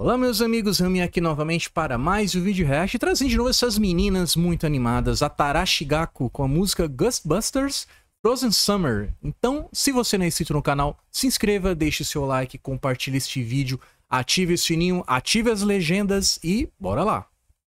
Olá meus amigos, Rami aqui novamente para mais um vídeo react, trazendo de novo essas meninas muito animadas, a Tarashi Gakko com a música Ghostbusters Frozen Summer. Então, se você não é inscrito no canal, se inscreva, deixe seu like, compartilhe este vídeo, ative o sininho, ative as legendas e bora lá!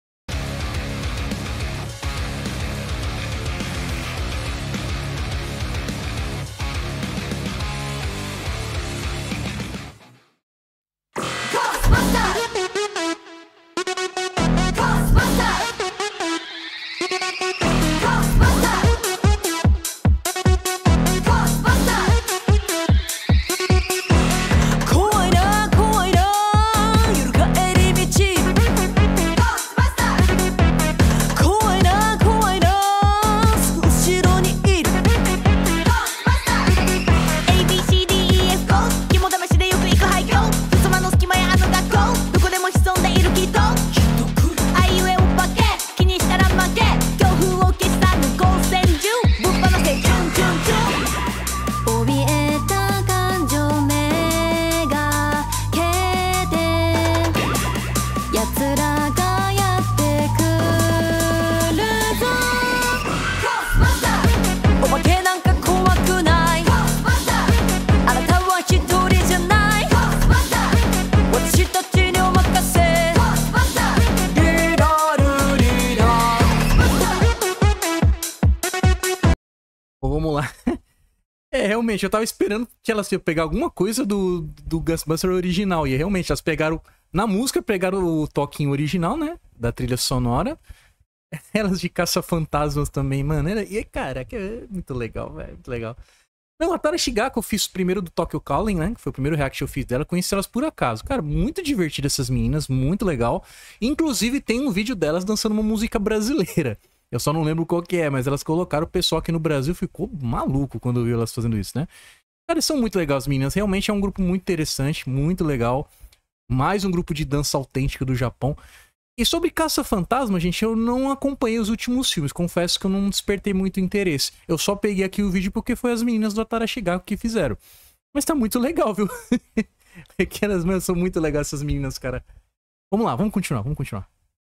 Vamos lá. Realmente, eu tava esperando que elas iam pegar alguma coisa do Ghostbuster original. E realmente, elas pegaram, na música, pegaram o toquinho original, né? Da trilha sonora. Elas de caça-fantasmas também, mano. E, cara, é muito legal, velho. Muito legal. Não, a Tarashi Gakko eu fiz primeiro do Tokyo Calling, né? Que foi o primeiro react que eu fiz dela. Conheci elas por acaso. Cara, muito divertido essas meninas, muito legal. Inclusive, tem um vídeo delas dançando uma música brasileira. Eu só não lembro qual que é, mas elas colocaram, o pessoal aqui no Brasil ficou maluco quando viu elas fazendo isso, né? Cara, são muito legais as meninas, realmente é um grupo muito interessante, muito legal. Mais um grupo de dança autêntica do Japão. E sobre Caça-Fantasma, gente, eu não acompanhei os últimos filmes, confesso que eu não despertei muito interesse. Eu só peguei aqui o vídeo porque foi as meninas do Tarashi Gakko que fizeram. Mas tá muito legal, viu? Pequenas mães, são muito legais essas meninas, cara. Vamos lá, vamos continuar, vamos continuar.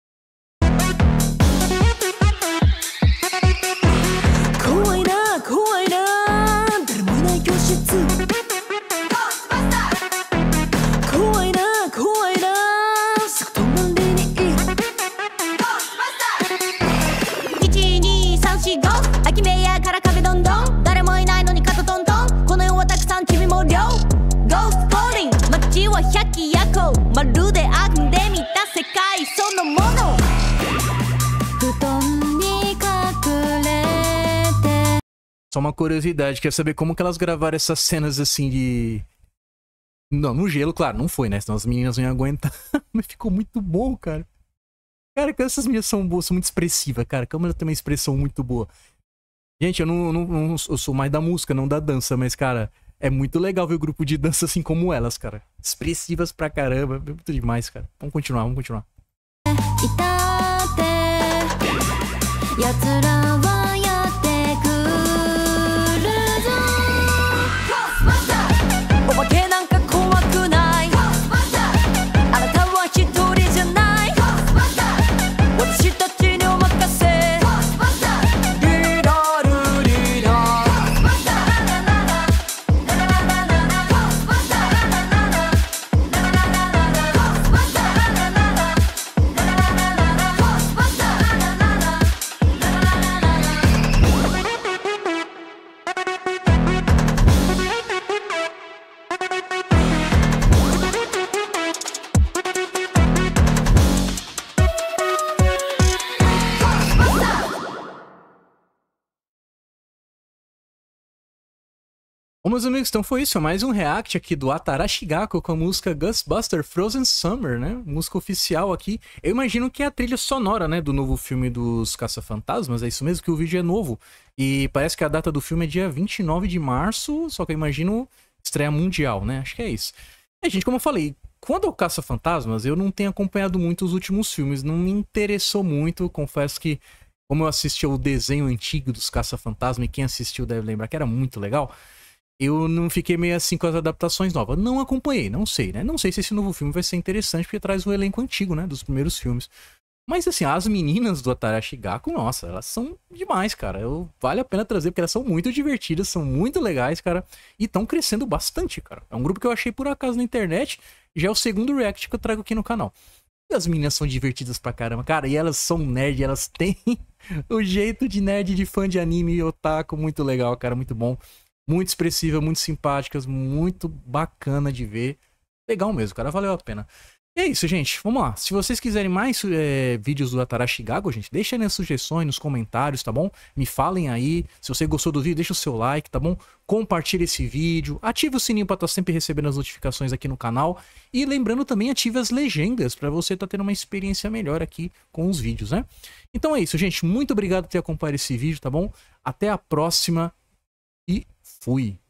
Só uma curiosidade, quero saber como que elas gravaram essas cenas assim de... Não, no gelo, claro, não foi, né? Senão as meninas não iam aguentar. Mas ficou muito bom, cara. Cara, essas meninas são boas, são muito expressivas, cara. A câmera tem uma expressão muito boa. Gente, eu sou mais da música, não da dança, mas, cara, é muito legal ver o grupo de dança assim como elas, cara. Expressivas pra caramba, é muito demais, cara. Vamos continuar, vamos continuar. Bom, meus amigos, então foi isso, mais um react aqui do Tarashi Gakko com a música Ghostbuster Frozen Summer, né? Música oficial aqui. Eu imagino que é a trilha sonora, né, do novo filme dos Caça-Fantasmas, é isso mesmo, que o vídeo é novo. E parece que a data do filme é dia 29 de março, só que eu imagino estreia mundial, né? Acho que é isso. É, gente, como eu falei, quando ao Caça-Fantasmas, eu não tenho acompanhado muito os últimos filmes, não me interessou muito, confesso que, como eu assisti ao desenho antigo dos Caça-Fantasma, e quem assistiu deve lembrar que era muito legal. eu não fiquei meio assim com as adaptações novas. Não acompanhei, não sei, né? Não sei se esse novo filme vai ser interessante, porque traz o elenco antigo, né? Dos primeiros filmes. Mas assim, as meninas do Atarashi Gakko, nossa, elas são demais, cara. Vale a pena trazer, porque elas são muito divertidas, são muito legais, cara. E estão crescendo bastante, cara. É um grupo que eu achei por acaso na internet. Já é o segundo react que eu trago aqui no canal. E as meninas são divertidas pra caramba, cara. E elas são nerd, elas têm o jeito de nerd, de fã de anime e otaku muito legal, cara. Muito bom. Muito expressiva, muito simpáticas, muito bacana de ver. Legal mesmo, cara. Valeu a pena. E é isso, gente. Vamos lá. Se vocês quiserem mais vídeos do Atarashi Gakko, gente, deixa aí nas sugestões, nos comentários, tá bom? Me falem aí. Se você gostou do vídeo, deixa o seu like, tá bom? Compartilhe esse vídeo. Ative o sininho pra estar sempre recebendo as notificações aqui no canal. E lembrando também, ative as legendas pra você estar tendo uma experiência melhor aqui com os vídeos, né? Então é isso, gente. Muito obrigado por ter acompanhado esse vídeo, tá bom? Até a próxima e fui!